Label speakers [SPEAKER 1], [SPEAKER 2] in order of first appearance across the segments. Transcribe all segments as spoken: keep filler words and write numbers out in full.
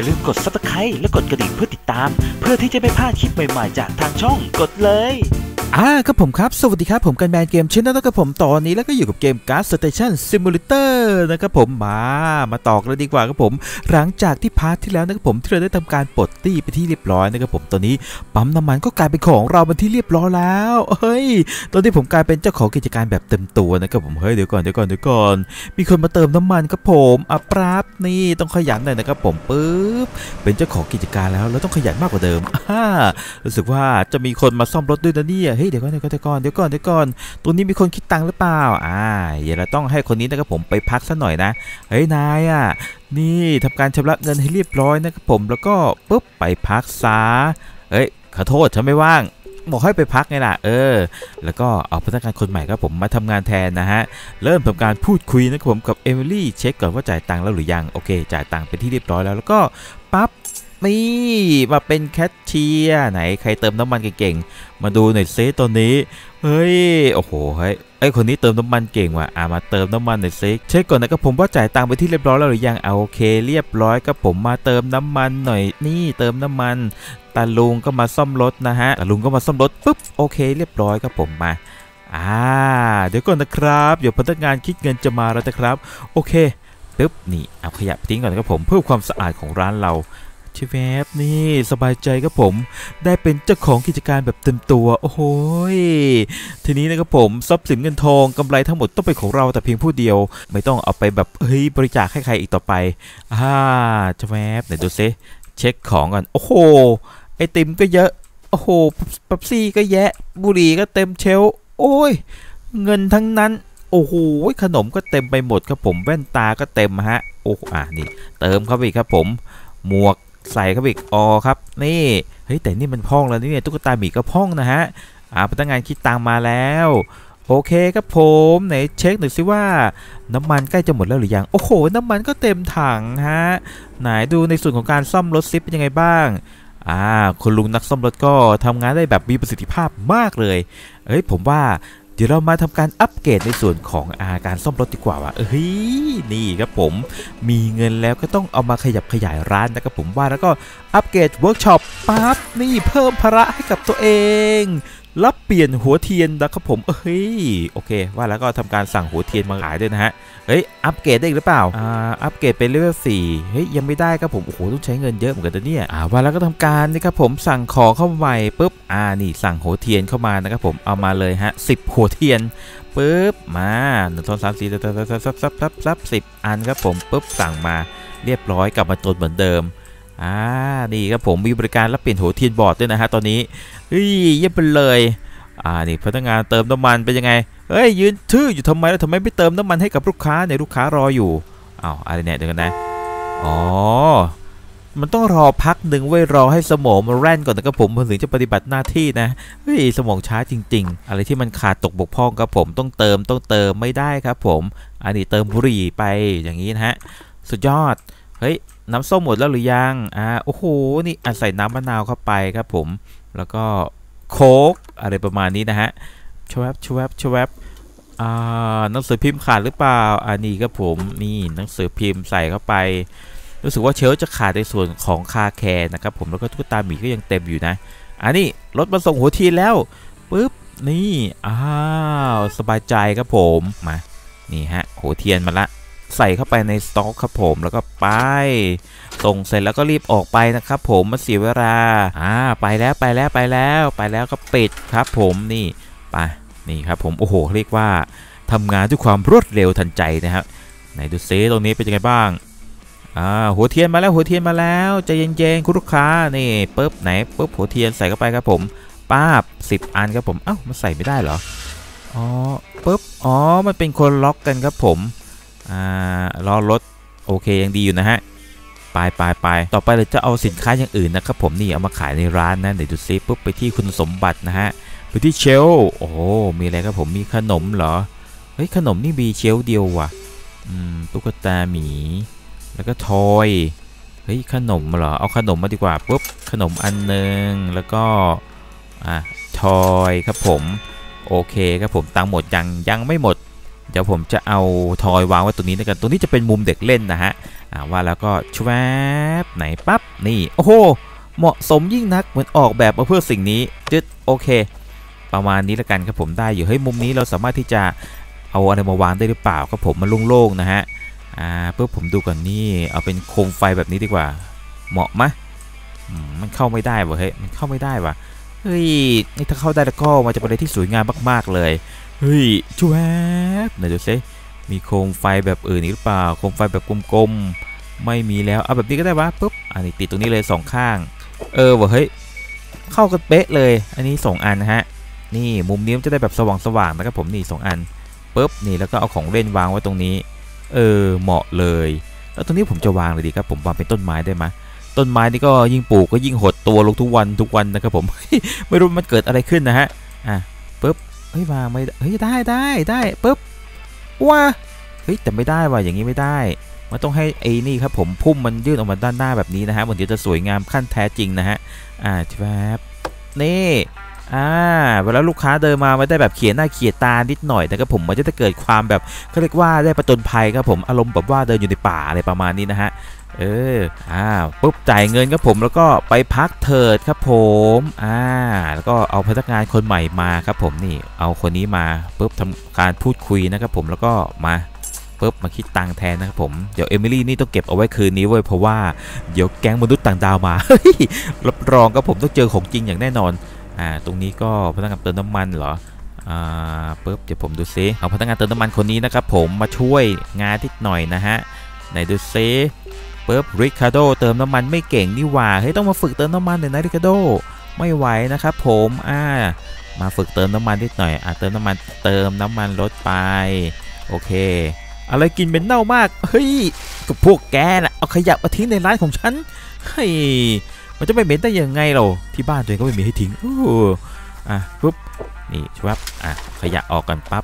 [SPEAKER 1] ลืมกด ซับสไครบ์ และกดกระดิ่งเพื่อติดตามเพื่อที่จะไม่พลาดคลิปใหม่ๆจากทางช่องกดเลย
[SPEAKER 2] อ่าครับผมครับสวัสดีครับผมกันแบนเกมชแนลนะครับผมตอนนี้แล้วก็อยู่กับเกม Gas Station Simulator นะครับผมมามาต่อกันเลยดีกว่าครับผมหลังจากที่พาร์ทที่แล้วนะครับผมที่เราได้ทำการปลดตี้ไปที่เรียบร้อยนะครับผมตอนนี้ปั๊มน้ำมันก็กลายเป็นของเราเป็นที่เรียบร้อยแล้วเฮ้ยตอนนี้ผมกลายเป็นเจ้าของกิจการแบบเต็มตัวนะครับผมเฮ้ยเดี๋ยวก่อนเดี๋ยวก่อนเดี๋ยวก่อนมีคนมาเติมน้ำมันครับผมอ่ะปราบนี่ต้องขยันหน่อยนะครับผมปึ๊บเป็นเจ้าของกิจการแล้วแล้วต้องขยันมากกว่าเดิมอ่ารู้สึกว่าจะมีคนมาซ่อมรถด้วยนะเนี่ยเฮ้ยเดี๋ยวก่อนเดี๋ยวก่อนเดี๋ยวก่อนเดี๋ยวก่อนตรงนี้มีคนคิดตังค์หรือเปล่าอ่าเดี๋ยวเราต้องให้คนนี้นะครับผมไปพักซะหน่อยนะเฮ้ยนายอ่ะนี่ทำการชำระเงินให้เรียบร้อยนะครับผมแล้วก็ปุ๊บไปพักซะเฮ้ยขอโทษฉันไม่ว่างบอกให้ไปพักไงล่ะเออแล้วก็เอาพนักงานคนใหม่ครับผมมาทำงานแทนนะฮะเริ่มทำการพูดคุยนะครับผมกับเอมิลี่เช็คก่อนว่าจ่ายตังค์แล้วหรือยังโอเคจ่ายตังค์เป็นที่เรียบร้อยแล้วแล้วก็ปั๊บนี่มาเป็นแคชเชียร์ไหนใครเติมน้ำมันเก่งๆมาดูหน่อยซิตัวนี้เฮ้ยโอ้โหเฮ้ยไอคนนี้เติมน้ำมันเก่งว่ะอ่ามาเติมน้ำมันหน่อยซิเช็คก่อนนะครับผมว่าจ่ายตังค์ไปที่เรียบร้อยแล้วหรือยังเอาโอเคเรียบร้อยครับผมมาเติมน้ำมันหน่อยนี่เติมน้ำมันตาลุงก็มาซ่อมรถนะฮะตาลุงก็มาซ่อมรถปุ๊บโอเคเรียบร้อยครับผมมาอ่าเดี๋ยวก่อนนะครับเดี๋ยวพนักงานคิดเงินจะมาแล้วนะครับโอเคปุ๊บนี่เอาขยะทิ้งก่อนครับผมเพื่อความสะอาดของร้านเราชิแวบนี่สบายใจครับผมได้เป็นเจ้าของกิจการแบบเต็มตัวโอ้โหทีนี้นะครับผมทรัพย์สินเงินทองกำไรทั้งหมดต้องเป็นของเราแต่เพียงผู้เดียวไม่ต้องเอาไปแบบเฮ้ยบริจาคให้ใครอีกต่อไปอ่าชิแวบไหนดูซิเช็คของก่อนโอ้โหไอติมก็เยอะโอ้โหปั๊บซี่ก็แยะบุหรี่ก็เต็มเชลโอ้ยเงินทั้งนั้นโอ้โหขนมก็เต็มไปหมดครับผมแว่นตาก็เต็มฮะโอ้อ่านี่เติมเข้าไปอีกครับผมหมวกใส่เข้าไปอีกอ๋อครับนี่เฮ้ยแต่นี่มันพ่องแล้วนี่เนี่ยตุ๊กตาหมีก็พ่องนะฮะอ่าพนักงานคิดตังมาแล้วโอเคครับผมไหนเช็คหน่อยสิว่าน้ำมันใกล้จะหมดแล้วหรือยังโอ้โหน้ำมันก็เต็มถังฮะไหนดูในส่วนของการซ่อมรถซิปเป็นยังไงบ้างอ่าคุณลุงนักซ่อมรถก็ทำงานได้แบบมีประสิทธิภาพมากเลยเอ้ยผมว่าเดี๋ยวเรามาทำการอัปเกรดในส่วนของอาการซ่อมรถดีกว่าว่ะเฮ้ยนี่ครับผมมีเงินแล้วก็ต้องเอามาขยับขยายร้านนะครับผมว่าแล้วก็อัปเกรดเวิร์กช็อปปั๊บนี่เพิ่มภาระให้กับตัวเองรับเปลี่ยนหัวเทียนนะครับผมเฮ้ยโอเคว่าแล้วก็ทำการสั่งหัวเทียนมาขายด้วยนะฮะเฮ้ยอัปเกรดได้หรือเปล่าอ่าอัปเกรดเป็นเลเวลสี่เฮ้ยยังไม่ได้ครับผมโอ้โหต้องใช้เงินเยอะเหมือนกันนะเนี่ยอ่าว่าแล้วก็ทำการนี่ครับผมสั่งของเข้ามาใหม่ปุ๊บอ่านี่สั่งหัวเทียนเข้ามานะครับผมเอามาเลยฮะสิบหัวเทียนปุ๊บมาหนึ่งสองสามสี่ซับซับซับซับซับซับสิบอันครับผมปุ๊บสั่งมาเรียบร้อยกลับมาจนเหมือนเดิมอ่านี่ครับผมมีบริการรับเปลี่ยนหัวเทียนบอร์ดด้วยนะฮะตอนนี้เฮ้ยเยี่ยมไปเลยอ่านี่พนักงานเติมน้ำมันเป็นยังไงเฮ้ยยืนทื่ออยู่ทำไมแล้วทำไมไม่เติมน้ำมันให้กับลูกค้าเนี่ยลูกค้ารออยู่อ้าวอะไรเนี่ยเดี๋ยวกันนะอ๋อมันต้องรอพักหนึ่งไว้รอให้สมองมาแร่นก่อนนะครับผมถึงจะปฏิบัติหน้าที่นะเฮ้ยสมองช้าจริงๆอะไรที่มันขาดตกบกพร่องครับผมต้องเติมต้องเติมไม่ได้ครับผมอันนี้เติมบุหรี่ไปอย่างนี้นะฮะสุดยอดเฮ้ยน้ำส้มหมดแล้วหรือยังอ่าโอ้โหนี่อ่ะใส่น้ำมะนาวเข้าไปครับผมแล้วก็โค้กอะไรประมาณนี้นะฮะชวบชวบชวบอ่าหนังสือพิมพ์ขาดหรือเปล่าอันนี้ครับผมนี่หนังสือพิมพ์ใส่เข้าไปรู้สึกว่าเชลจะขาดในส่วนของคาแคร์นะครับผมแล้วก็ตุ๊กตาหมีก็ยังเต็มอยู่นะอันนี้รถมาส่งหัวเทียนแล้วปุ๊บนี่อ้าวสบายใจครับผมมานี่ฮะหัวเทียนมาละใส่เข้าไปในสต็อกครับผมแล้วก็ไปส่งเสร็จแล้วก็รีบออกไปนะครับผมมาเสียเวลาอ่าไปแล้วไปแล้วไปแล้วไปแล้วก็ปิดครับผมนี่ไปนี่ครับผมโอ้โหเรียกว่าทำงานด้วยความรวดเร็วทันใจนะครับไหนดูซิตรงนี้เป็นยังไงบ้างอ่าหัวเทียนมาแล้วหัวเทียนมาแล้วใจเย็นๆคุณลูกค้านี่ปุ๊บไหนปุ๊บหัวเทียนใส่เข้าไปครับผมป้าบสิบอันครับผมเอ้ามันใส่ไม่ได้เหรออ๋อปุ๊บอ๋อมันเป็นคนล็อกกันครับผมอ่ารอรถโอเคยังดีอยู่นะฮะไปไปไปต่อไปเราจะเอาสินค้าอย่างอื่นนะครับผมนี่เอามาขายในร้านนะเดี๋ยวดูซิปุ๊บไปที่คุณสมบัตินะฮะไปที่เชลโอ้มีอะไรครับผมมีขนมเหรอเฮ้ยขนมนี่มีเชลเดียวว่ะอืมตุ๊กตาหมีแล้วก็ทอยเฮ้ยขนมเหรอเอาขนมมาดีกว่าปุ๊บขนมอันนึงแล้วก็อ่ะทอยครับผมโอเคครับผมตังหมดยังยังไม่หมดเดี๋ยวผมจะเอาทอยวางไว้ตรงนี้นะกันตรงนี้จะเป็นมุมเด็กเล่นนะฮะว่าแล้วก็ชวบไหนปั๊บนี่โอ้โหเหมาะสมยิ่งนักเหมือนออกแบบมาเพื่อสิ่งนี้จึ๊ดโอเคประมาณนี้แล้วกันครับผมได้อยู่เฮ้ยมุมนี้เราสามารถที่จะเอาอะไรมาวางได้หรือเปล่าครับผมมันโล่งๆนะฮะอ่าเพื่อผมดูก่อนนี่เอาเป็นโคมไฟแบบนี้ดีกว่าเหมาะไหมมันเข้าไม่ได้วะเฮ้ยมันเข้าไม่ได้วะเฮ้ยนี่ถ้าเข้าได้แล้วก็มันจะเป็นอะไรที่สวยงามมากๆเลยเฮ้ยชวบไหนดูซิมีโคมไฟแบบอื่นหรือเปล่าโคมไฟแบบกลมๆไม่มีแล้วเอาแบบนี้ก็ได้วะปุ๊บอันนี้ติดตรงนี้เลยสองข้างเออวะเฮ้ยเข้ากันเป๊ะเลยอันนี้สองอันนะฮะนี่มุมนี้มันจะได้แบบสว่างๆนะครับผมนี่สองอันปุ๊บนี่แล้วก็เอาของเล่นวางไว้ตรงนี้เออเหมาะเลยแล้วตรงนี้ผมจะวางเลยดีครับผมวางเป็นต้นไม้ได้ไหมต้นไม้นี่ก็ยิ่งปลูกก็ยิ่งหดตัวลงทุกวันทุกวันนะครับผม ไม่รู้มันเกิดอะไรขึ้นนะฮะอ่ะปุ๊บเฮ้ยวางไม่เฮ้ยได้ได้ได้ปุ๊บว้าเฮ้ยแต่ไม่ได้ว่ะอย่างนี้ไม่ได้มันต้องให้ไอ้นี่ครับผมพุ่มมันยื่นออกมาด้านหน้าแบบนี้นะฮะมันเดี๋ยวจะสวยงามขั้นแท้จริงนะฮะอ่าแวบนี่อ่าเวลาลูกค้าเดินมาไม่ได้แบบเขียนหน้าเขียนตานิดหน่อยนะครับผมมันจะเกิดความแบบเขาเรียกว่าได้ประจนภัยครับผมอารมณ์แบบว่าเดินอยู่ในป่าอะไรประมาณนี้นะฮะเอออ่าปุ๊บจ่ายเงินครับผมแล้วก็ไปพักเถิดครับผมอ่าแล้วก็เอาพนักงานคนใหม่มาครับผมนี่เอาคนนี้มาปุ๊บทำการพูดคุยนะครับผมแล้วก็มาปุ๊บมาคิดตังค์แทนนะครับผมเดี๋ยวเอมิลี่นี่ต้องเก็บเอาไว้คืนนี้เว้ยเพราะว่าเดี๋ยวแก๊งมนุษย์ต่างดาวมา รับรองครับผมต้องเจอของจริงอย่างแน่นอนอ่าตรงนี้ก็พนักงานเติมน้ำมันเหรออ่าปุ๊บเดี๋ยวผมดูซิเอาพนักงานเติมน้ำมันคนนี้นะครับผมมาช่วยงานนิดหน่อยนะฮะไหนดูซิปุ๊บริคาร์โดเติมน้ำมันไม่เก่งนี่หว่าเฮ้ยต้องมาฝึกเติมน้ำมันหน่อยนะริคาร์โดไม่ไหวนะครับผมอ่ามาฝึกเติมน้ำมันนิดหน่อยอ่าเติมน้ำมันเติมน้ำมันลดไปโอเคอะไรกินเป็นเน่ามากเฮ้ยกับพวกแกน่ะเอาขยะมาทิ้งในร้านของฉันเฮ้ยมันจะไม่เหม็นได้ยังไงเราที่บ้านตัวเองก็ไม่มีให้ทิ้งอู้อ่ะปุ๊บนี่ชับอ่ะขยะออกกันปั๊บ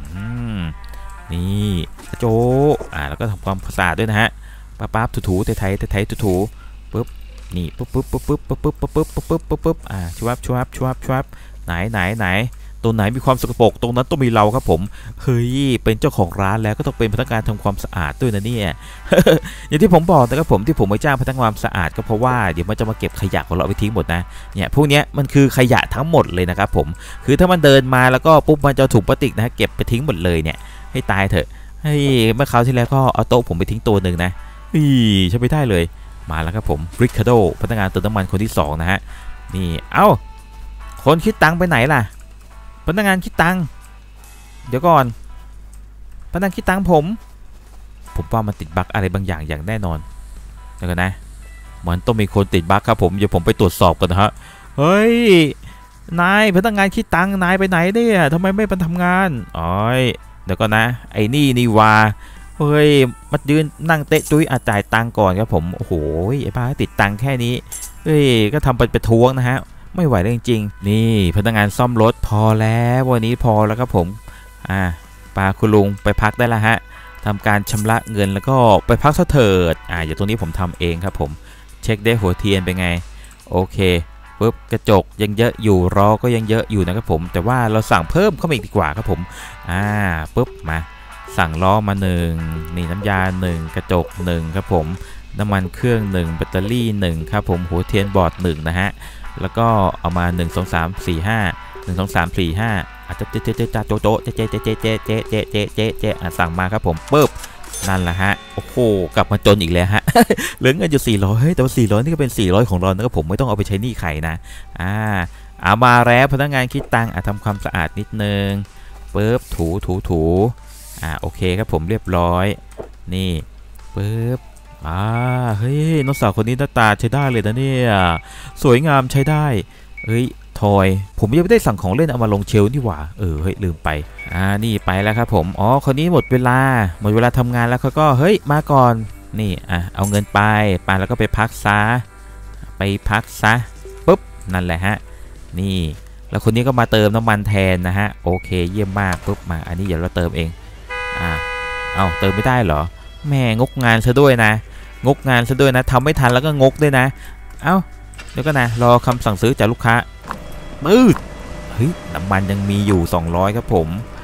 [SPEAKER 2] นี่โจอ่ะแล้วก็ทำความสะอาดด้วยนะฮะปั๊บปั๊บถูๆไถๆไถๆถูๆปุ๊บนี่ปุ๊บปุ๊บปุ๊บปุ๊บปุ๊บปุ๊บปุ๊บปุ๊บปุ๊บปุ๊บปุ๊บอ่ะชับชับชับชับไหนไหนไหนตัวไหนมีความสกปรกตรงนั้นต้องมีเราครับผมเฮ้ยเป็นเจ้าของร้านแล้วก็ต้องเป็นพนักงานทำความสะอาดด้วยนะเนี่ย อย่างที่ผมบอกนะครับผมที่ผมไม่จ้างพนักงานสะอาดก็เพราะว่าเดี๋ยวมันจะมาเก็บขยะของเราไปทิ้งหมดนะเนี่ยพวกนี้มันคือขยะทั้งหมดเลยนะครับผมคือถ้ามันเดินมาแล้วก็ปุ๊บมันจะถุงพลาสติกนะเก็บไปทิ้งหมดเลยเนี่ยให้ตายเถอะเฮ้ยเมื่อคราวที่แล้วก็เอาโต๊ะผมไปทิ้งตัวหนึ่งนะอีใช่ไม่ได้เลยมาแล้วครับผมริคาร์โดพนักงานเติมน้ำมันคนที่สองนะฮะนี่เอ้าคนคิดตังค์ไปไหนล่ะพนักงานคิดตังค์เดี๋ยวก่อนพนักงานคิดตังค์ผมผมว่ามันติดบั๊กอะไรบางอย่างอย่างแน่นอนเดี๋ยวกันนะมันต้องมีคนติดบั๊กครับผมเดี๋ยวผมไปตรวจสอบกันนะฮะเฮ้ยนายพนักงานคิดตังค์นายไปไหนเนี่ยทำไมไม่มาทำงานอ๋อเดี๋ยวก่อนนะไอ้นี่นี่ว่าเฮ้ยมายืนนั่งเตะจุ้ยอาจ่ายตังค์ก่อนครับผมโอ้โหไอ้บ้าติดตังค์แค่นี้เฮ้ยก็ทำไปประท้วงนะฮะไม่ไหวเลยจริงๆนี่พนักงานซ่อมรถพอแล้ววันนี้พอแล้วครับผมอ่าปาคุณลุงไปพักได้แล้วฮะทำการชำระเงินแล้วก็ไปพักซะเถิดอ่าอย่างตรงนี้ผมทำเองครับผมเช็คได้หัวเทียนเป็นไงโอเคปุ๊บกระจกยังเยอะอยู่ล้อก็ยังเยอะอยู่นะครับผมแต่ว่าเราสั่งเพิ่มเข้ามาอีกดีกว่าครับผมอ่าปุ๊บมาสั่งล้อมาหนึ่งนี่น้ำยาหนึ่งกระจกหนึ่งครับผมน้ำมันเครื่องหนึ่งแบตเตอรี่หนึ่งครับผมหัวเทียนบอร์ดหนึ่งนะฮะแล้วก็เอามาหนึ่ง สอง สาม สี่ ห้า หนึ่ง สอง สาม สี่ ห้าอาจจะเจ๊เจ๊เจ๊โจโจเจ๊เจ๊เจ๊เจ๊เจ๊เจ๊เจ๊เจ๊เจ๊เจ๊สั่งมาครับผมปึ๊บนั่นแหละฮะโอ้โหกลับมาจนอีกแล้วฮะ เหลือเงินอยู่สี่ร้อยเฮ้ยแต่ว่าสี่ร้อยนี่ก็เป็นสี่ร้อยของเรานะครับผมไม่ต้องเอาไปใช้หนี้ใครนะอ่าเอามาแล้วพนักงานคิดตังค์อ่ะทำความสะอาดนิดนึงปึ๊บถูถูถูอ่าโอเคครับผมเรียบร้อยนี่ปึ๊บอ่าเฮ้ยน้องสาวคนนี้หน้าตาใช้ได้เลยนะเนี่ยสวยงามใช้ได้เฮ้ยทอยผมยังไม่ได้สั่งของเล่นเอามาลงเชลนี่หว่าเออเฮ้ยลืมไปอ่านี่ไปแล้วครับผมอ๋อคนนี้หมดเวลาหมดเวลาทำงานแล้วเขาก็เฮ้ยมาก่อนนี่อ่ะเอาเงินไปไปแล้วก็ไปพักซะไปพักซะปุ๊บนั่นแหละฮะนี่แล้วคนนี้ก็มาเติมน้ำมันแทนนะฮะโอเคเยี่ยมมากปุ๊บมาอันนี้เดี๋ยวเราเติมเองอ่าเอาเติมไม่ได้เหรอแม่งกงานซะด้วยนะงกงานซะด้วยนะทำไม่ทันแล้วก็งกด้วยนะเอ้าเดี๋ยวก็นะรอคำสั่งซื้อจากลูกค้าปื๊ดเฮ้ยน้ำมันยังมีอยู่สองร้อยครับผมโอ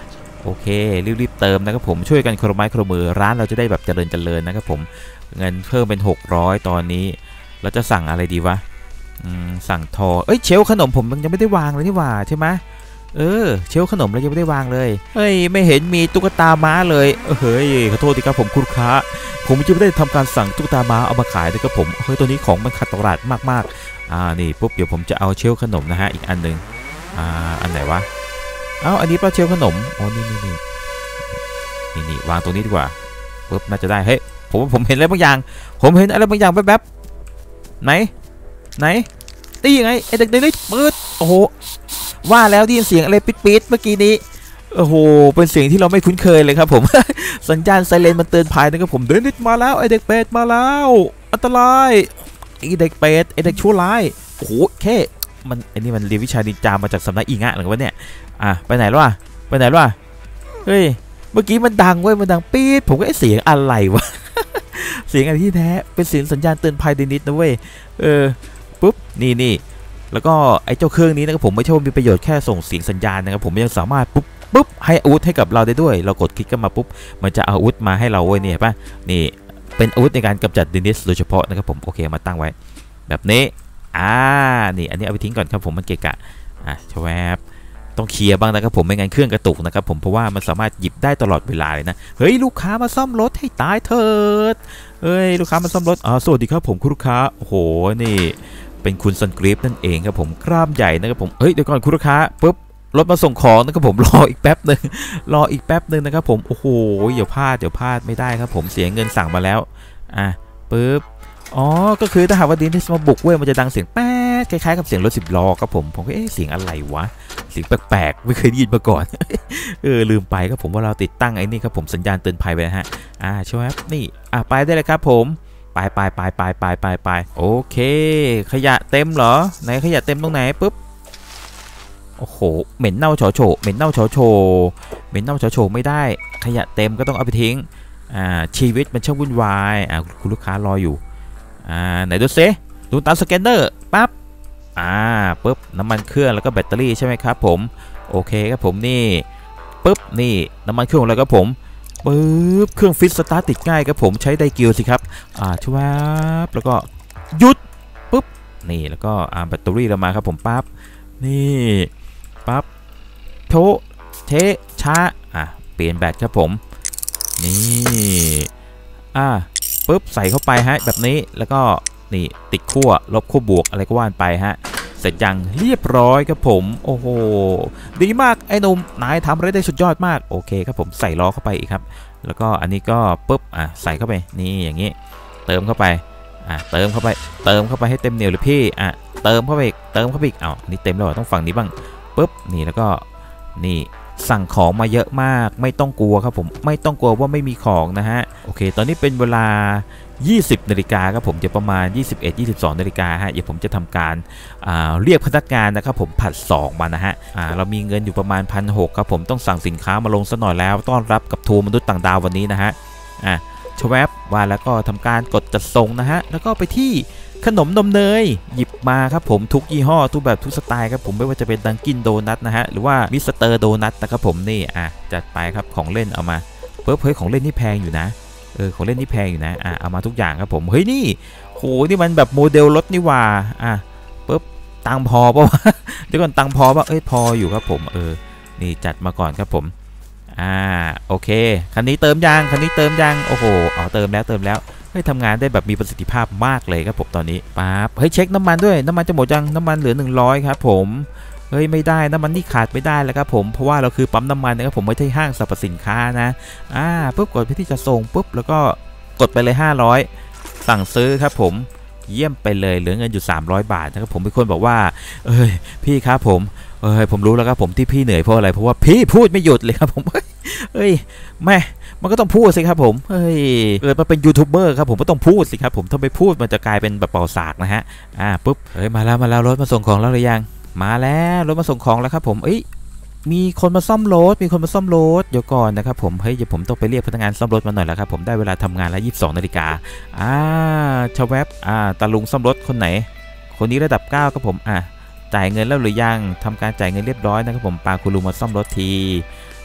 [SPEAKER 2] โอเครีบๆเติมนะครับผมช่วยกันคนละไม้คนละมือร้านเราจะได้แบบเจริญเจริญนะครับผมเงินเพิ่มเป็นหกร้อยตอนนี้เราจะสั่งอะไรดีวะสั่งทอเอ้ยเชลขนมผมมันยังไม่ได้วางเลยนี่หว่าใช่ไหมเออเชลขนมเรายังไม่ได้วางเลยเฮ้ยไม่เห็นมีตุ๊กตาม้าเลยเฮ้ยขอโทษทีครับผมคุณลูกค้าผมจะไม่ได้ทำการสั่งตุ๊กตาม้าเอามาขายนะครับผมเฮ้ยตัวนี้ของมันขาดตลาดมากๆอ่านี่ปุ๊บเดี๋ยวผมจะเอาเชลขนมนะฮะอีกอันหนึ่งอ่าอันไหนวะเอ้าอันนี้ปลาเชลขนมอ๋อนี่นี่นี่นี่นี่วางตรงนี้ดีกว่าปุ๊บน่าจะได้เฮ้ยผมผมเห็นอะไรบางอย่างผมเห็นอะไรบางอย่างแป๊บๆไหนไหนตียังไงไอเด็กเด็กเปิดโอ้โหว่าแล้วได้ยินเสียงอะไรปิดปิดเมื่อกี้นี้โอ้โหเป็นเสียงที่เราไม่คุ้นเคยเลยครับผม สัญญาณไซเรนมันเตือนภัยนะครับผมเดินนิดมาแล้วไอเด็กเป็ดมาแล้วอันตรายไอเด็กเป็ดไอเด็กชั่วร้ายโอ้โหแค่มันไอนี่มันเรียนวิชาดินจามาจากสำนักอิงะหรือวะเนี่ยอ่ะไปไหนล่ะไปไหนล่ะเฮ้ยเมื่อกี้มันดังเว้ยมันดังปี๊ดผมก็ไอเสียงอะไรวะ เสียงอะไรที่แท้เป็นเสียงสัญญาณเตือนภัยนิดนะเว้ยเออปุ๊บนี่นี่แล้วก็ไอ้เจ้าเครื่องนี้นะครับผมไม่ใช่ว่ามีประโยชน์แค่ส่งเสียงสัญญาณนะครับผมยังสามารถปุ๊บปุ๊บให้อาวุธให้กับเราได้ด้วยเรากดคลิกกันมาปุ๊บมันจะเอาอาวุธมาให้เราเว้ยเนี่ยป่ะนี่เป็นอาวุธในการกำจัดดินิสโดยเฉพาะนะครับผมโอเคมาตั้งไว้แบบนี้อ่านี่อันนี้เอาไปทิ้งก่อนครับผมมันเกะกะอ่ะชวบต้องเคลียร์บ้างนะครับผมไม่งั้นเครื่องกระตุกนะครับผมเพราะว่ามันสามารถหยิบได้ตลอดเวลาเลยนะเฮ้ยลูกค้ามาซ่อมรถให้ตายเถิดเฮ้ยลูกค้ามาซ่อมรถอ๋อสวัสดีครับผมคุณลูกค้าโอ้โหนี่เป็นคุณซันกรีฟนั่นเองครับผมกล้ามใหญ่นะครับผมเฮ้ยเดี๋ยวก่อนคุณลูกค้าปุ๊บรถมาส่งของนะครับผมรออีกแป๊บหนึ่งรออีกแป๊บหนึ่งนะครับผมโอ้โหเดี๋ยวพลาดเดี๋ยวพลาดไม่ได้ครับผมเสียเงินสั่งมาแล้วอ่ะปุ๊บอ๋อก็คือถ้าหากว่าดินิสมาบุกเว้ยมันจะดังเสียงแป๊ดคล้ายๆกับเสียงรถสิบล้อครับผมผมก็เอ๊ะเสียงอะไรวะเสียงแปลกๆไม่เคยได้ยินมาก่อน เออลืมไปครับผมว่าเราติดตั้งไอ้นี่ครับผมสัญญาณเตือนภัยไปนะฮะอ่าใช่ไหมนี่อ่ะไปได้เลยครับผมไปไปไปไปไปไปไปโอเคขยะเต็มเหรอไหนขยะเต็มตรงไหนปุ๊บโอ้โหเหม็นเน่าเฉาโฉเหม็นเน่าเฉาโฉเหม็นเน่าเฉาโฉไม่ได้ขยะเต็มก็ต้องเอาไปทิ้งอ่าชีวิตมันช่างวุ่นวายอ่าคุณลูกค้ารออยู่อ่าไหนดูซิดูตามสแกนเนอร์ปั๊บอ่าปุ๊บน้ำมันเครื่องแล้วก็แบตเตอรี่ใช่ไหมครับผมโอเคครับผมนี่ปุ๊บนี่น้ำมันเครื่องของเราครับผมปุ๊บเครื่องฟิตสตาร์ทติดง่ายครับผมใช้ไดกิลสิครับอ่าช่วยแล้วก็หยุดปุ๊บนี่แล้วก็อ่าแบตเตอรี่เรามาครับผมปั๊บนี่ปั๊บโถเทช้าอ่ะเปลี่ยนแบตครับผมนี่อ่าปุ๊บใส่เข้าไปฮะแบบนี้แล้วก็นี่ติดขั้วลบขั้วบวกอะไรก็ว่านไปฮะเสร็จยังเรียบร้อยครับผมโอ้โหดีมากไอ้หนุ่มนายทำอะไรได้สุดยอดมากโอเคครับผมใส่ล้อเข้าไปอีกครับแล้วก็อันนี้ก็ปุ๊บอ่ะใส่เข้าไปนี่อย่างนี้เติมเข้าไปอ่ะเติมเข้าไปเติมเข้าไปให้เต็มเหนียวเลยพี่อ่ะเติมเข้าไปอีกเติมเข้าไปอีกอ้าวนี่เต็มแล้วต้องฝั่งนี้บ้างปุ๊บนี่แล้วก็นี่สั่งของมาเยอะมากไม่ต้องกลัวครับผมไม่ต้องกลัวว่าไม่มีของนะฮะโอเคตอนนี้เป็นเวลายี่สิบนาฬิกาครับผมจะประมาณ ยี่สิบเอ็ด ยี่สิบสองนาฬิกาฮะเดี๋ยวผมจะทำการเรียกพนักงานนะครับผมผัดสองมานะฮะเรามีเงินอยู่ประมาณ หนึ่งพันหกร้อย ครับผมต้องสั่งสินค้ามาลงซะหน่อยแล้วต้อนรับกับทัวร์มนุษย์ต่างดาววันนี้นะฮะอ่ะชวบว่าแล้วก็ทำการกดจัดส่งนะฮะแล้วก็ไปที่ขนมนมเนยหยิบมาครับผมทุกยี่ห้อทุกแบบทุกสไตล์ครับผมไม่ว่าจะเป็นดังกินโดนัทนะฮะหรือว่ามิสเตอร์โดนัทนะครับผมนี่อ่ะจัดไปครับของเล่นเอามาเพิ่มเฮ้ยของเล่นนี่แพงอยู่นะเออของเล่นนี่แพงอยู่นะอ่ะเอามาทุกอย่างครับผมเฮ้ยนี่โหนี่มันแบบโมเดลรถนี่ว่าอ่ะปุ๊บตังพอป่ะวะเดี๋ยวก่อนตังพอป่ะเอ้ยพออยู่ครับผมเออนี่จัดมาก่อนครับผมอ่าโอเคคันนี้เติมยางคันนี้เติมยางโอ้โหอ๋อเติมแล้วเติมแล้วเฮ้ยทำงานได้แบบมีประสิทธิภาพมากเลยครับผมตอนนี้ปั๊บเฮ้ยเช็คน้ำมันด้วยน้ำมันจะหมดยังน้ำมันเหลือหนึ่งร้อยครับผมเฮ้ยไม่ได้น้ำมันนี่ขาดไม่ได้แล้วครับผมเพราะว่าเราคือปั๊มน้ำมันนะครับผมไม่ใช่ห้างสรรพสินค้านะอ่าปุ๊บกดไปที่จะส่งปุ๊บแล้วก็กดไปเลยห้าร้อยสั่งซื้อครับผมเยี่ยมไปเลยเหลือเงินอยู่สามร้อยบาทนะครับผมมีคนบอกว่าเอ้ยพี่ครับผมเอ้ยผมรู้แล้วครับผมที่พี่เหนื่อยเพราะอะไรเพราะว่าพี่พูดไม่หยุดเลยครับผมเฮ้ยแม่มันก็ต้องพูดสิครับผมเฮ้ยเกิดมาเป็นยูทูบเบอร์ครับผมก็ต้องพูดสิครับผมถ้าไม่พูดมันจะกลายเป็นแบบเป่าสากนะฮะอ่าปุ๊บเฮ้ยมาแล้วมาแล้วรถมาส่งของแล้วหรือยังมาแล้วรถมาส่งของแล้วครับผมเอ้ยมีคนมาซ่อมรถมีคนมาซ่อมรถเดี๋ยวก่อนนะครับผมเฮ้ยเดี๋ยวผมต้องไปเรียกพนักงานซ่อมรถมาหน่อยแล้วครับผมได้เวลาทำงานแล้วยี่สิบสองนาฬิกาอ่าชาวแวบอ่าตาลุงซ่อมรถคนไหนคนนี้ระดับเก้าครับผมอ่าจ่ายเงินแล้วหรือยังทำการจ่ายเงินเรียบร้อยนะครับผมปาคุณลุงมาซ่อมรถที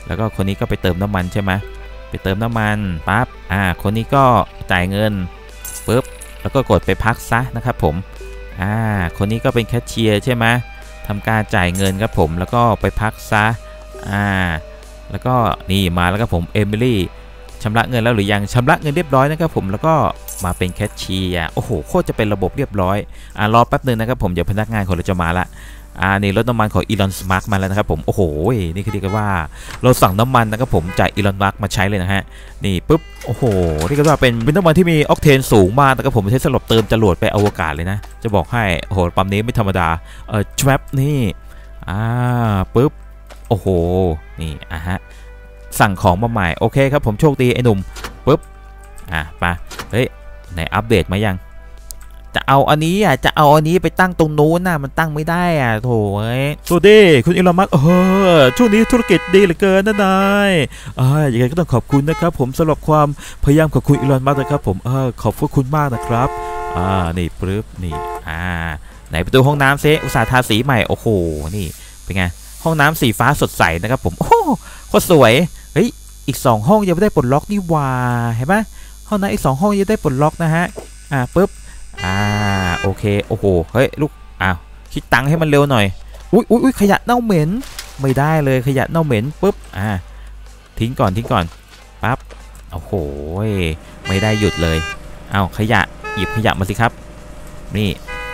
[SPEAKER 2] แล้วก็คนนี้ก็ไปเติมน้ำมันใช่ไหมไปเติมน้ำมันปั๊บอ่าคนนี้ก็จ่ายเงินปุ๊บแล้วก็กดไปพักซะนะครับผมอ่าคนนี้ก็เป็นแคชเชียร์ใช่ไหมทำการจ่ายเงินครับผมแล้วก็ไปพักซะอ่าแล้วก็นี่มาแล้วครับผมเอมิลี่ชำระเงินแล้วหรือยังชำระเงินเรียบร้อยนะครับผมแล้วก็มาเป็นแคชเชียร์โอ้โหโคตรจะเป็นระบบเรียบร้อยอ่ารอแป๊บนึงนะครับผมเดี๋ยวพนักงานของเราจะมาละอ่านี่รถน้ำมันของอีลอนสมาร์กมาแล้วนะครับผมโอ้โหนี่คือเรียกว่าเราสั่งน้ำมันนะครับผมจากอีลอนมาร์กมาใช้เลยนะฮะนี่ปุ๊บโอ้โหเรียกว่าเป็นเป็นน้ำมันที่มีออกเทนสูงมากนะครับผมใช้สำหรับเติมจรวดไปอวกาศเลยนะจะบอกให้โอ้โหปั๊มนี้ไม่ธรรมดาเออแทรปนี่อ่าปุ๊บโอ้โหนี่อ่ะฮะสั่งของมาใหม่โอเคครับผมโชคดีไอ้หนุ่มปุ๊บอ่ะไปเฮ้ยไหนอัปเดตมายังจะเอาอันนี้อ่ะจะเอาอันนี้ไปตั้งตรงนู้นน่ะมันตั้งไม่ได้อ่ะโถเอ้ยสวัสดีคุณอีลอนมัสก์เออช่วงนี้ธุรกิจดีเหลือเกินนะนายอ่าอย่างไรก็ต้องขอบคุณนะครับผมสำหรับความพยายามของคุณอีลอนมัสก์นะครับผมเออขอบคุณมากนะครับอ่านี่ปึ๊บนี่อ่าไหนประตูห้องน้ำเซอุตสาห์ทาสีใหม่โอ้โหนี่เป็นไงห้องน้ำสีฟ้าสดใสนะครับผมโอ้โคตรสวยเฮ้ยอีกสองห้องยังไม่ได้ปลดล็อกนี่ว่าเห็นไหมห้องนั้นอีกสองห้องยังได้ปลดล็อกนะฮะอ่าปึ๊บอ่าโอเคโอ้โหเฮ้ยลูกอ้าวคิดตังค์ให้มันเร็วหน่อยอุ้ยอุ้ยขยะเน่าเหม็นไม่ได้เลยขยะเน่าเหม็นปุ๊บอ่าทิ้งก่อนทิ้งก่อนปั๊บโอ้โหไม่ได้หยุดเลยเอาขยะหยิบขยะมาสิครับนี่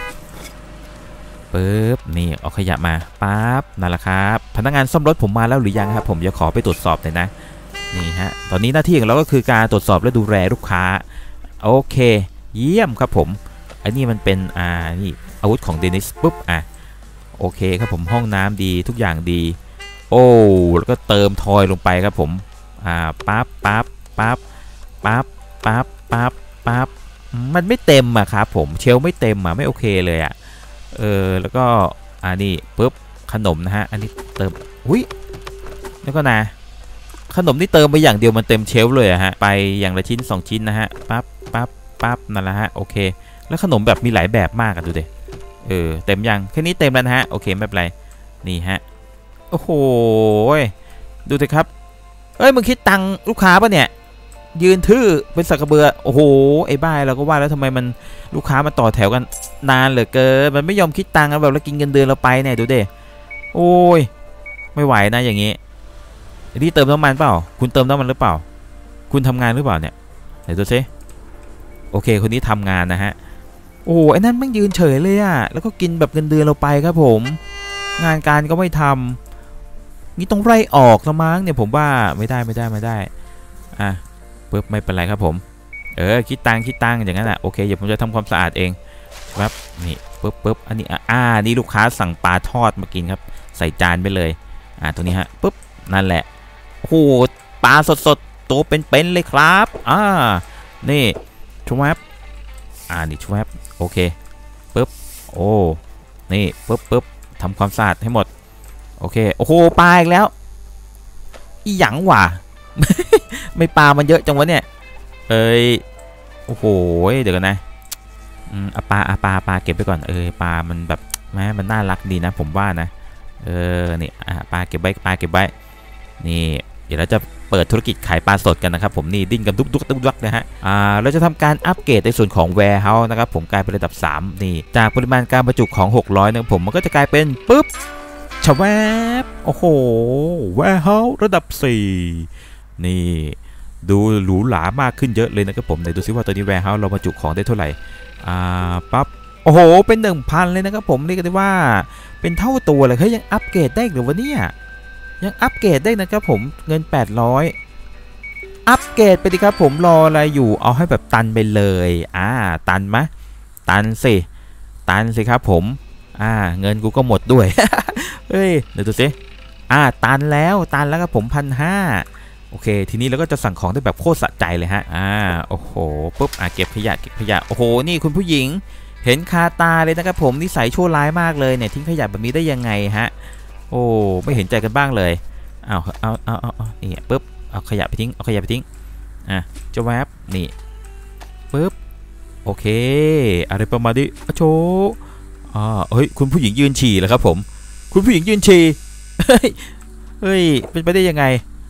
[SPEAKER 2] ปุ๊บนี่เอาขยะมาปั๊บนั่นแหละครับพนักงานซ่อมรถผมมาแล้วหรือยังครับผมจะขอไปตรวจสอบหน่อยนะนี่ฮะตอนนี้หน้าที่ของเราก็คือการตรวจสอบและดูแลลูกค้าโอเคเยี่ยมครับผมอันนี้มันเป็นอ่านี่อาวุธของเดนิสปุ๊บอ่ะโอเคครับผมห้องน้ำดีทุกอย่างดีโอ้แล้วก็เติมทอยลงไปครับผมอ่าปั๊บปั๊บปั๊บปั๊บปั๊บปั๊บปั๊บมันไม่เต็มอะครับผมเชลไม่เต็มอะไม่โอเคเลยอะเออแล้วก็อันนี้ปุ๊บขนมนะฮะอันนี้เติมอุ้ยแล้วก็นะขนมนี่เติมไปอย่างเดียวมันเต็มเชลเลยอะฮะไปอย่างละชิ้นสองชิ้นนะฮะปั๊บปั๊บปั๊บนั่นแหละฮะโอเคแล้วขนมแบบมีหลายแบบมากอะดูดิเออเต็มยังแค่นี้เต็มแล้วนะฮะโอเคไม่เป็นไรนี่ฮะโอ้โหดูสิครับเอ้ยมึงคิดตังค์ลูกค้าปะเนี่ยยืนทื่อเป็นสักกระเบือโอ้โหไอ้บ้าเราก็ว่าแล้วทำไมมันลูกค้ามาต่อแถวกันนานเหลือเกินมันไม่ยอมคิดตังค์แบบเรากินเงินเดือนเราไปเนี่ยดูดิโอ้ยไม่ไหวนะอย่างงี้นี่เติมน้ำมันเปล่าคุณเติมน้ำมันหรือเปล่าคุณทำงานหรือเปล่าเนี่ยไหนดูซิโอเคคนนี้ทำงานนะฮะโอ้ไอ้นั่นมันยืนเฉยเลยอะแล้วก็กินแบบเงินเดือนเราไปครับผมงานการก็ไม่ทำนี่ต้องไล่ออกละมั้งเนี่ยผมว่าไม่ได้ไม่ได้ไม่ได้อ่ะปึ๊บไม่เป็นไรครับผมเออคิดตังคิดตังอย่างนั้นแหละโอเคเดี๋ยวผมจะทำความสะอาดเองครับนี่ปึ๊บปึ๊บอันนี้อ่านี่ลูกค้าสั่งปลาทอดมากินครับใส่จานไปเลยอ่าตรงนี้ฮะปึ๊บนั่นแหละโอ้โหปลาสดๆตัวเป็นๆเลยครับอ่านี่ชวบอ่านี่ชวบโอเคปึ๊บโอ้นี่ปึ๊บปึ๊บทำความสะอาดให้หมดโอเคโอ้โหปลาอีกแล้วอีหยังวะ ไม่ปลามันเยอะจังวะเนี่ยเอ้ยโอ้โหเดี๋ยวกันนะอืมเอาปลาเอาปลาปลาเก็บไปก่อนเออปลามันแบบแม้มันน่ารักดีนะผมว่านะเออนี่อ่าปลาเก็บไว้ปลาเก็บไว้นี่เดี๋ยวเราจะเปิดธุรกิจขายปลาสดกันนะครับผมนี่ดิ้นกันดุกดุกดุกดุกนะฮะอ่าเราจะทำการอัปเกรดในส่วนของ warehouse นะครับผมกลายเป็นระดับสามนี่จากปริมาณการบรรจุของหกร้อยนะครับผมมันก็จะกลายเป็นปึ๊บชะแวบโอ้โห warehouse ระดับสี่นี่ดูหรูหรามากขึ้นเยอะเลยนะครับผมไหนดูซิว่าตอนนี้ warehouse เราบรรจุของได้เท่าไหร่อ่าปั๊บโอ้โหเป็น หนึ่งพัน เลยนะครับผมเรียกได้ว่าเป็นเท่าตัวเลยเฮ้ยยังอัปเกรดได้หรือวะเนี่ยยังอัปเกรดได้นะครับผมเงินแปดร้อยอัปเกรดไปดิครับผมรออะไรอยู่เอาให้แบบตันไปเลยอ่าตันมะตันสิตันสิครับผมอ่าเงินกูก็หมดด้วย เฮ้ยเดี๋ยวดูสิอ่าตันแล้วตันแล้วครับผมพันห้าโอเคทีนี้เราก็จะสั่งของได้แบบโคตรสะใจเลยฮะอ่าโอ้โหปุ๊บอ่าเก็บขยะเก็บขยะโอ้โหนี่คุณผู้หญิงเห็นคาตาเลยนะครับผมนิสัยชั่วร้ายมากเลยเนี่ยทิ้งขยะแบบนี้ได้ยังไงฮะโอ้ไม่เห็นใจกันบ้างเลยเอาเอาเอาเอาเอานี่ปุ๊บเอาขยะไปทิ้งเอาขยะไปทิ้งอ่ะจะแวบนี่ปุ๊บโอเคอะไรประมาณนี้โชว์อ่าเฮ้ยคุณผู้หญิงยืนฉี่เหรอครับผมคุณผู้หญิงยืนฉี่เฮ้ยเฮ้ยเป็นไปได้ยังไง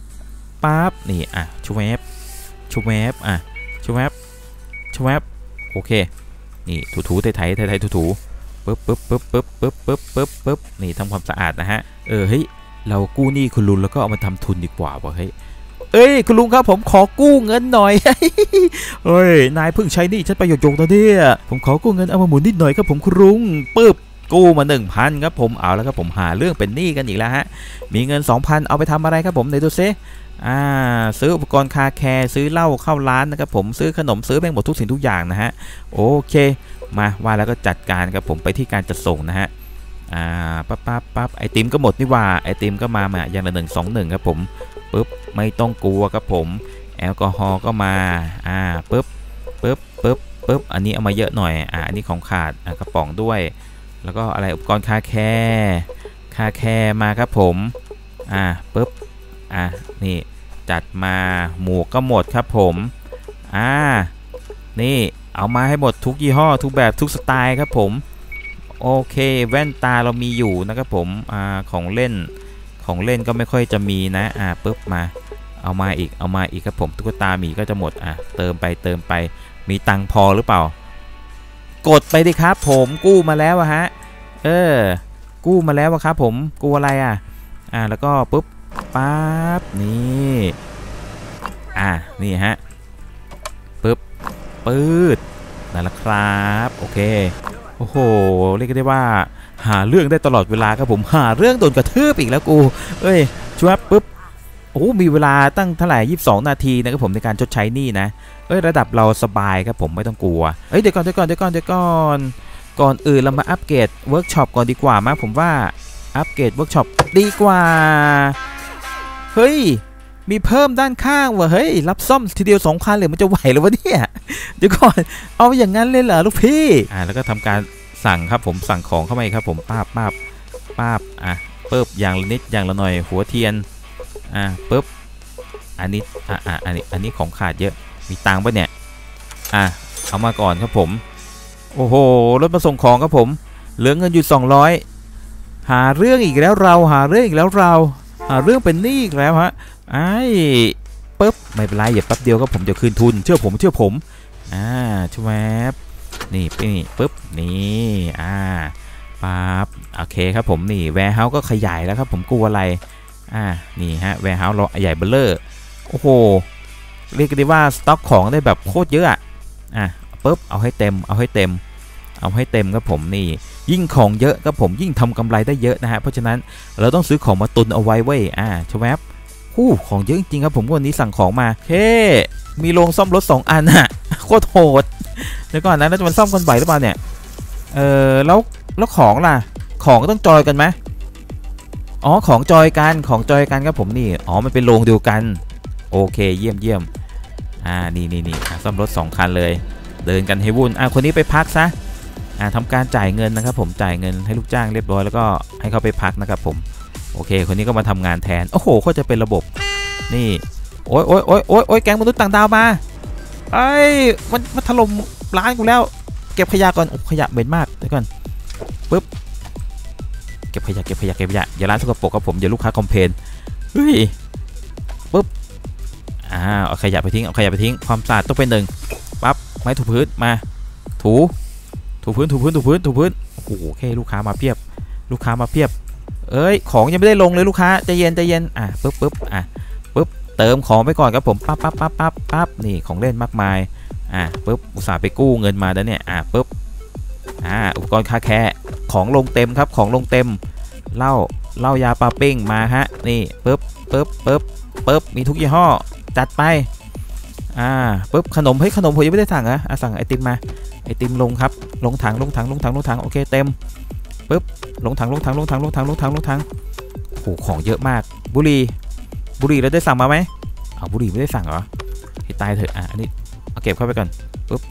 [SPEAKER 2] ปั๊บนี่อ่ะชูแวบชูแวบอ่ะชูแวบชูแวบโอเคนี่ถูถูไถไถไถไถถูถูปึ๊บปึ๊บปึ๊บปึ๊บปึ๊บปึ๊บปึ๊บปึ๊บนี่ทำความสะอาดนะฮะเออเฮ้ยเรากู้หนี้คุณลุงแล้วก็เอามาทำทุนดีกว่าวะเฮ้ยเอ้ยคุณลุงครับผมขอกู้เงินหน่อยเฮ้ยนายเพิ่งใช้หนี้ฉันไปหยกๆตอนนี้ผมขอกู้เงินเอามาหมุนนิดหน่อยครับผมคุณลุงปึ๊บกู้มา หนึ่งพัน ครับผมเอาแล้วครับผมหาเรื่องเป็นหนี้กันอีกแล้วฮะมีเงิน สองพัน เอาไปทำอะไรครับผมไหนดูซิอ่าซื้ออุปกรณ์คาแคร์ซื้อเหล้าเข้าร้านนะครับผมซื้อขนมซื้อแม่งหมดทุกสิ่งทุกอย่างนะฮะโอเคมาว่าแล้วก็จัดการครับผมไปที่การจัดส่งนะฮะอ่าปั๊บปั๊บปั๊บไอติมก็หมดนี่ว่าไอติมก็มามาอย่างละหนึ่งสองหนึ่งครับผมปึ๊บไม่ต้องกลัวครับผมแอลกอฮอล์ก็มาอ่าปึ๊บปึ๊บปึ๊บปึ๊บอันนี้เอามาเยอะหน่อยอ่าอันนี้ของขาดอ่ากระป๋องด้วยแล้วก็อะไรอุปกรณ์คาแคร์คาแคร์มาครับผมอ่าปึ๊บอ่านี่จัดมาหมวกก็หมดครับผมอ่านี่เอามาให้หมดทุกยี่ห้อทุกแบบทุกสไตล์ครับผมโอเคแว่นตาเรามีอยู่นะครับผมอ่าของเล่นของเล่นก็ไม่ค่อยจะมีนะอ่าปึ๊บมาเอามาอีกเอามาอีกครับผมตุ๊กตาหมีก็จะหมดอ่ะเติมไปเติมไปมีตังพอหรือเปล่ากดไปดิครับผมกู้มาแล้วอะฮะเออกู้มาแล้วอะครับผมกู้อะไรอ่ะอ่าแล้วก็ปุ๊บปั๊บนี่อ่านี่ฮะปึ๊บปืดนั่นแหละครับโอเคโอ้โหเรียกได้ว่าหาเรื่องได้ตลอดเวลาครับผมหาเรื่องโดนกระทืบอีกแล้วกูเอ้ยชัวร์ปุ๊บโอ้มีเวลาตั้งเท่าไหร่ยี่สิบสองนาทีนะครับผมในการชดใช้หนี้นะเอ้ยระดับเราสบายครับผมไม่ต้องกลัวเอ้ยเดี๋ยวก่อนเดี๋ยวก่อนเดี๋ยวก่อนเดี๋ยวก่อนก่อนอื่นเรามาอัปเกรดเวิร์กช็อปก่อนดีกว่ามั้ยผมว่าอัปเกรดเวิร์กช็อปดีกว่าเฮ้ยมีเพิ่มด้านข้างว่ะเฮ้ยรับซ่อมทีเดียว สองพัน เลยมันจะไหวหรือวะเนี่ยเดี๋ยวก่อนเอาอย่างงั้นเลยเหรอลูกพี่อ่าแล้วก็ทำการสั่งครับผมสั่งของเข้ามาครับผมป้าบป้าบป้าบอ่ะปึ๊บอย่างละนิดอย่างละหน่อยหัวเทียนอ่ะปึ๊บอันนี้อ่ะอ่ะอันนี้อันนี้ของขาดเยอะมีตังค์ป่ะเนี่ยอ่ะเอามาก่อนครับผมโอ้โหรถมาส่งของครับผมเหลือเงินอยู่สองร้อยหาเรื่องอีกแล้วเราหาเรื่องอีกแล้วเราหาเรื่องเป็นหนี้อีกแล้วฮะไอ้ปึ๊บไม่เป็นไรอย่าแป๊บเดียวครับผมจะคืนทุนเชื่อผมเชื่อผมอ่าช่วยนี่นี่ปึ๊บนี่อ่าปั๊บโอเคครับผมนี่แวร์เฮาส์ก็ขยายแล้วครับผมกลัวอะไรอ่านี่ฮะแวร์เฮาส์เราใหญ่เบ้อเลอร์โอ้โหเรียกได้ว่าสต็อกของได้แบบโคตรเยอะอ่ะอ่ะปึ๊บเอาให้เต็มเอาให้เต็มเอาให้เต็มครับผมนี่ยิ่งของเยอะครับผมยิ่งทำกำไรได้เยอะนะฮะเพราะฉะนั้นเราต้องซื้อของมาตุนเอาไว้เว้ยอ่าชวบคู่ของเยอะจริงๆครับผมวันนี้สั่งของมาเฮ้มีโรงซ่อมรถสองอันอะโคตรโหดเดี๋ยวก่อนนะแล้วจะมันซ่อมกันไหวหรือเปล่าเนี่ยเออแล้วแล้วของล่ะของต้องจอยกันไหมอ๋อของจอยกันของจอยกันครับผมนี่อ๋อมันเป็นโรงเดียวกันโอเคเยี่ยมเยี่ยมอ่านี่นี่นี่ซ่อมรถสองคันเลยเดินกันให้วุ่นอ่ะคนนี้ไปพักซะอ่าทำการจ่ายเงินนะครับผมจ่ายเงินให้ลูกจ้างเรียบร้อยแล้วก็ให้เขาไปพักนะครับผมโอเคคนนี้ก็มาทำงานแทนโอ้โหเขาจะเป็นระบบนี่โอ้ยโอ้ยโอ้ยโอ้ยโอ้ยแก๊งมนุษย์ต่างดาวมาไอ้มันมันถล่มร้านกูแล้วเก็บขยะก่อนขยะเหม็นมากเดี๋ยวก่อนปึ๊บเก็บขยะเก็บขยะเก็บขยะอย่าร้านสกปรกครับผมอย่าลูกค้าคอมเพลนเฮ้ยปึ๊บอ่าเอาขยะไปทิ้งเอาขยะไปทิ้งความสะอาดต้องเป็นหนึ่งปั๊บไม้ถูพื้นมาถูถูพื้นถูพื้นถูพื้นถูพื้นโอ้โหโอเคลูกค้ามาเพียบลูกค้ามาเพียบเอ้ยของยังไม่ได้ลงเลยลูกค้าใจเย็นใจเย็นอ่ะปึ๊บปึ๊บอ่ะปึ๊บเติมของไปก่อนครับผมปั๊บปั๊บปั๊บปั๊บปั๊บนี่ของเล่นมากมายอ่ะปึ๊บอุตส่าห์ไปกู้เงินมาแล้วเนี่ยอ่ะปึ๊บอ่าอุปกรณ์คาแคร์ของลงเต็มครับของลงเต็มเหล้าเหล้ายาปลาปิ้งมาฮะนี่ปึ๊บปึ๊บปึ๊บปึ๊บมีทุกยี่ห้อจัดไปอ่าปึ๊บขนมเฮ้ยขนมผมยังไม่ได้สั่งอ่ะอ่ะสั่งไอติมมาไอติมลงครับลงถังลงถังลงถังลงถังโอเคเต็มปึ๊บลงถังลงถังลงถังลงถังลงถังลงถังโอ้โหของเยอะมากบุหรี่บุหรี่เราได้สั่งมาไหมเอาบุหรี่ไม่ได้สั่งเหรอให้ตายเถอะอ่ะอันนี้เอาเก็บเข้าไปก่อนปึ๊บ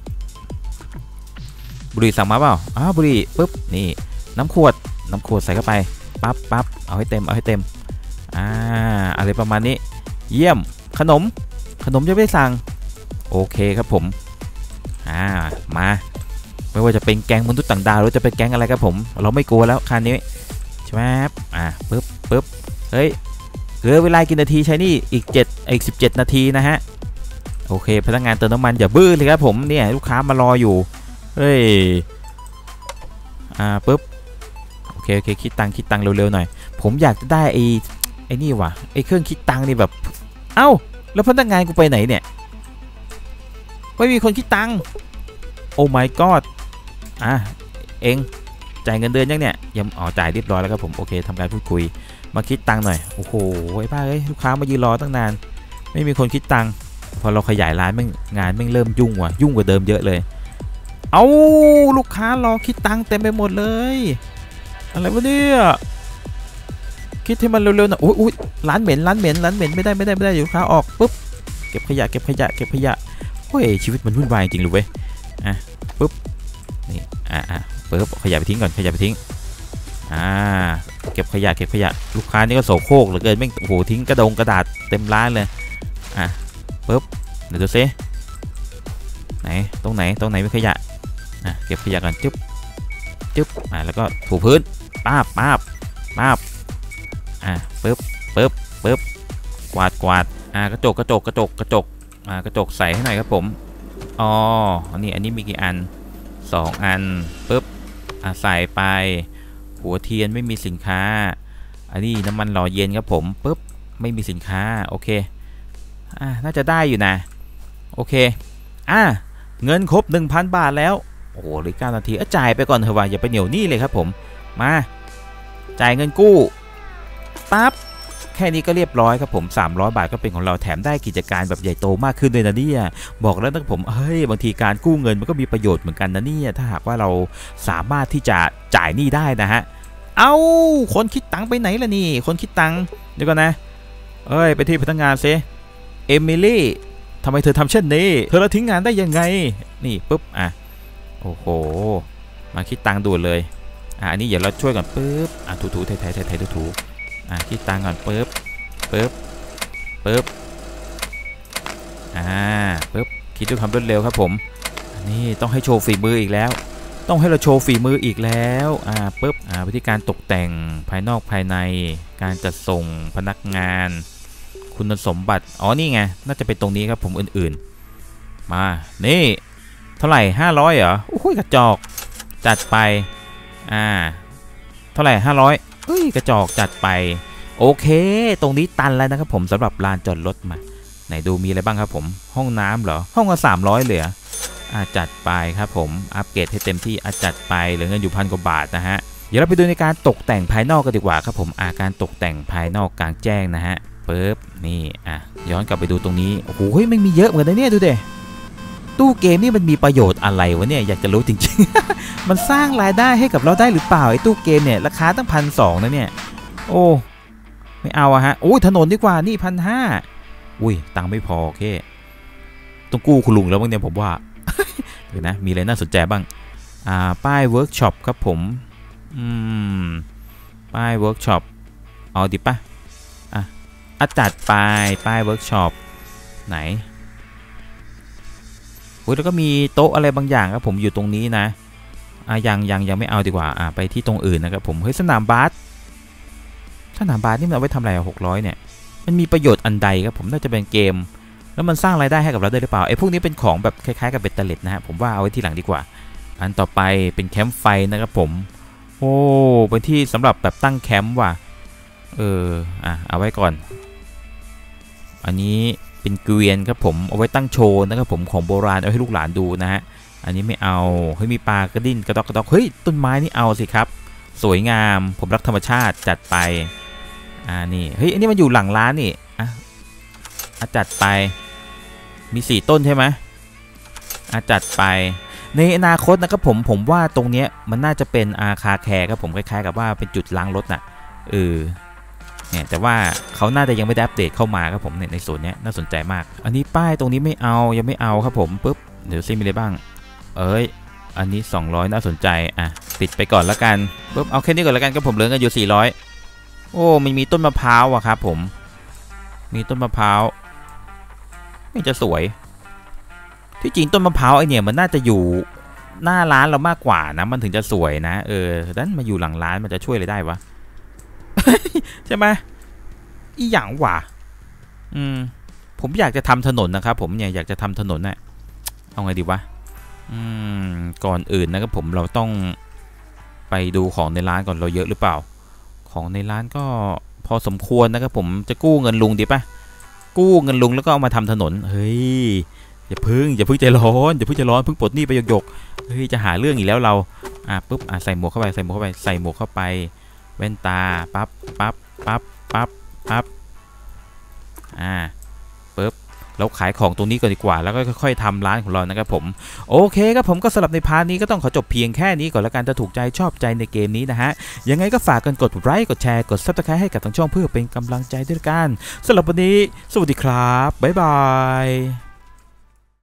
[SPEAKER 2] บุหรี่สั่งมาเปล่าอ้าวบุหรี่ปึ๊บนี่น้ำขวดน้ำขวดใส่เข้าไปปั๊บปั๊บเอาให้เต็มเอาให้เต็มอ่าอะไรประมาณนี้เยี่ยมขนมขนมยังไม่ได้สั่งโอเคครับผมอ่ามาไม่ว่าจะเป็นแก๊งมนุษย์ต่างดาวหรือจะเป็นแก๊งอะไรครับผมเราไม่กลัวแล้วคันนี้ใช่ไหมอ่าปึ๊บปึ๊บเฮ้ยเหลือเวลากี่นาทีใช้นี่อีกเจ็ดอีกสิบเจ็ดนาทีนะฮะโอเคพนักงานเติมน้ำมันอย่าบื้อเลยครับผมเนี่ยลูกค้ามารออยู่เฮ้ยอ่าปุ๊บโอเคโอเคคิดตังค์คิดตังค์เร็วๆหน่อยผมอยากจะได้ไอ้ไอ้นี่ว่ะไอ้เครื่องคิดตังค์นี่แบบเอ้าแล้วพนักงานกูไปไหนเนี่ยไม่มีคนคิดตังค์โอ้ my god อ่ะเองจ่ายเงินเดือนยังเนี่ยยังอ๋อจ่ายเรียบร้อยแล้วครับผมโอเคทำการพูดคุยมาคิดตังค์หน่อยโอ้โหไอ้บ้าเอ้ยลูกค้ามายืนรอตั้งนานไม่มีคนคิดตังค์พอเราขยายร้านแม่งงานแม่งเริ่มยุ่งว่ะยุ่งกว่าเดิมเยอะเลยเอาลูกค้ารอคิดตังค์เต็มไปหมดเลยอะไรวะเนี่ยคิดให้มันเร็วๆหน่อยอุ้ยร้านเหม็นร้านเหม็นร้านเหม็นไม่ได้ไม่ได้ไม่ได้ลูกค้าออกปุ๊บเก็บขยะเก็บขยะเก็บขยะโอ้ยชีวิตมันวุ่นวายจริงเลยเว้ยอ่ะปุ๊บนี่อ่ะอ่ะปุ๊บขยะไปทิ้งก่อนขยะไปทิ้งอ่าเก็บขยะเก็บขยะลูกค้านี่ก็โสโครกเหลือเกินแม่งโอ้โหทิ้งกระดงกระดาษเต็มร้านเลยอ่ะปุ๊บเดี๋ยวดูซิไหนตรงไหนตรงไหนมีขยะอ่ะเก็บขยะก่อนจึ๊บจึ๊บอ่ะแล้วก็ถูพื้นป้าบป้าบป้าบอ่ะปุ๊บปุ๊บปุ๊บกวาดกวาดอ่ะกระจกกระจกกระจกกระจกอ่ะกระจกใส่ให้หน่อยครับผมอ๋ออันนี้อันนี้มีกี่อันสองอันปุ๊บอ่ะใส่ไปหัวเทียนไม่มีสินค้าอันนี้น้ำมันหล่อเย็นครับผมปุ๊บไม่มีสินค้าโอเคอ่ะน่าจะได้อยู่นะโอเคอ่ะเงินครบ หนึ่งพัน บาทแล้วโอ้โหเหลือเก้านาทีอ่ะจ่ายไปก่อนเถอะว่าอย่าไปเหนียวหนี้เลยครับผมมาจ่ายเงินกู้ปั๊บแค่นี้ก็เรียบร้อยครับผมสามร้อยบาทก็เป็นของเราแถมได้กิจการแบบใหญ่โตมากขึ้นเลยนะเนี่ยบอกแล้วนะผมเฮ้ยบางทีการกู้เงินมันก็มีประโยชน์เหมือนกันนะเนี่ยถ้าหากว่าเราสามารถที่จะจ่ายหนี้ได้นะฮะเอ้าคนคิดตังค์ไปไหนล่ะนี่คนคิดตังค์เดี๋ยวก่อนนะเอ้ยไปที่พนักงานซิเอมิลี่ทำไมเธอทำเช่นนี้เธอละทิ้งงานได้ยังไงนี่ปุ๊บอ่ะโอ้โหมาคิดตังค์ด่วนเลยอ่ะอันนี้เดี๋ยวเราช่วยก่อนปุ๊บอ่ะถูๆไทยๆไทยๆถูๆอ่ะคิดตังค์ก่อนปุ๊บปุ๊บปุ๊บอ่าปุ๊บคิดด้วยความรวดเร็วครับผมอันนี้ต้องให้โชว์ฝีมืออีกแล้วต้องให้เราโชว์ฝีมืออีกแล้วอ่าปุ๊บอ่าวิธีการตกแต่งภายนอกภายในการจัดส่งพนักงานคุณสมบัติอ๋อนี่ไงน่าจะเป็นตรงนี้ครับผมอื่นๆมานี่เท่าไหร่ห้าร้อยเหรอโอ้ยกระจอกจัดไปอ่าเท่าไหร่ห้าร้อยเฮ้ยกระจอกจัดไปโอเคตรงนี้ตันแล้วนะครับผมสำหรับลานจอดรถมาไหนดูมีอะไรบ้างครับผมห้องน้ำเหรอห้องละสามร้อยเหลืออ่าจัดไปครับผมอัปเกรดให้เต็มที่อ่ะจัดไปเหลือเงินอยู่พันกว่าบาทนะฮะเดี๋ยวเราไปดูในการตกแต่งภายนอกกันดีกว่าครับผมอาการตกแต่งภายนอกกลางแจ้งนะฮะปึ๊บนี่อ่ะย้อนกลับไปดูตรงนี้โอ้โหไม่มีเยอะเหมือนกันนะเนี่ยดูดิตู้เกมนี่มันมีประโยชน์อะไรวะเนี่ยอยากจะรู้จริงๆ มันสร้างรายได้ให้กับเราได้หรือเปล่าไอ้ตู้เกมเนี่ยราคาตั้งพันสองนะเนี่ยโอ้ไม่เอาอะฮะโอ้ยถนนดีกว่านี่พันห้าอุ้ยตังค์ไม่พอโอเคต้องกู้คุณลุงแล้วบ้างเนี่ยผมว่า เดี๋ยวนะมีอะไรน่าสนใจบ้างอ่าป้ายเวิร์กช็อปครับผมอืมป้ายเวิร์กช็อปเอาดิปะอ่ะอ่ะจัดไปป้ายเวิร์กช็อปไหนอุ้ยแล้วก็มีโต๊ะอะไรบางอย่างครับผมอยู่ตรงนี้นะอ่ะยังยังยังไม่เอาดีกว่าอ่ะไปที่ตรงอื่นนะครับผมเฮ้ยสนามบาสสนามบาสนี่มันเอาไว้ทำอะไรอ่ะหกร้อยเนี่ยมันมีประโยชน์อันใดครับผมน่าจะเป็นเกมแล้วมันสร้างรายได้ให้กับเราได้หรือเปล่าไอ้พวกนี้เป็นของแบบคล้ายๆกับเบตเตอร์เล็ตนะฮะผมว่าเอาไว้ที่หลังดีกว่าอันต่อไปเป็นแคมป์ไฟนะครับผมโอ้เป็นที่สำหรับแบบตั้งแคมป์ว่ะเอออ่ะเอาไว้ก่อนอันนี้เป็นเกวียนครับผมเอาไว้ตั้งโชว์นะครับผมของโบราณเอาให้ลูกหลานดูนะฮะอันนี้ไม่เอาเฮ้ยมีปลากระดิ่งกระดอกกระดอกเฮ้ยต้นไม้นี่เอาสิครับสวยงามผมรักธรรมชาติจัดไปอ่านี่เฮ้ยอันนี้มันอยู่หลังร้านนี่อ่ะอ่ะจัดไปมีสี่ต้นใช่ไหมอ่ะจัดไปในอนาคตนะครับผมผมว่าตรงเนี้ยมันน่าจะเป็นอาคาแคร์ครับผมคล้ายๆกับว่าเป็นจุดล้างรถน่ะเออเนี่ยแต่ว่าเขาน่าจะยังไม่ได้อัปเดตเข้ามาครับผมเนี่ยในส่วนนี้น่าสนใจมากอันนี้ป้ายตรงนี้ไม่เอายังไม่เอาครับผมปุ๊บเดี๋ยวซิมีอะไรบ้างเอ้ยอันนี้สองร้อยน่าสนใจอ่ะปิดไปก่อนแล้วกันปุ๊บเอาแค่นี้ก่อนแล้วกันครับผมเหลือเงินอยู่สี่ร้อยโอ้มันมีต้นมะพร้าวอะครับผมมีต้นมะพร้าวไม่จะสวยที่จริงต้นมะพร้าวไอเนี่ยมันน่าจะอยู่หน้าร้านเรามากกว่านะมันถึงจะสวยนะเออดันมาอยู่หลังร้านมันจะช่วยอะไรได้วะ ใช่ไหมอีหยังวะอืมผมอยากจะทำถนนนะครับผมเนี่ยอยากจะทำถนนน่ะเอาไงดีวะอืมก่อนอื่นนะครับผมเราต้องไปดูของในร้านก่อนเราเยอะหรือเปล่าของในร้านก็พอสมควรนะครับผมจะกู้เงินลุงดีปะกู้เงินลุงแล้วก็เอามาทำถนนเฮ้ยอย่าพึ่งอย่าพึ่งใจร้อนอย่าพึ่งใจร้อนพึ่งปลดหนี้ไปหยกๆเฮ้ยจะหาเรื่องอีกแล้วเราอ่ะปุ๊บอ่ะใส่หมวกเข้าไปใส่หมวกเข้าไปใส่หมวกเข้าไปแว่นตาปั๊บปั๊บปั๊บปั๊บปั๊บอ่าปุ๊บเราขายของตรงนี้ก่อนดีกว่าแล้วก็ค่อยๆทำร้านของเรานะครับผมโอเคครับผมก็สำหรับในพาร์ทนี้ก็ต้องขอจบเพียงแค่นี้ก่อนแล้วกันถ้าถูกใจชอบใจในเกมนี้นะฮะยังไงก็ฝากกันกดไลค์กดแชร์กด ซับสไครบ์ ให้กับทางช่องเพื่อเป็นกำลังใจด้วยกันสำหรับวันนี้สวัสดีครับบ๊ายบาย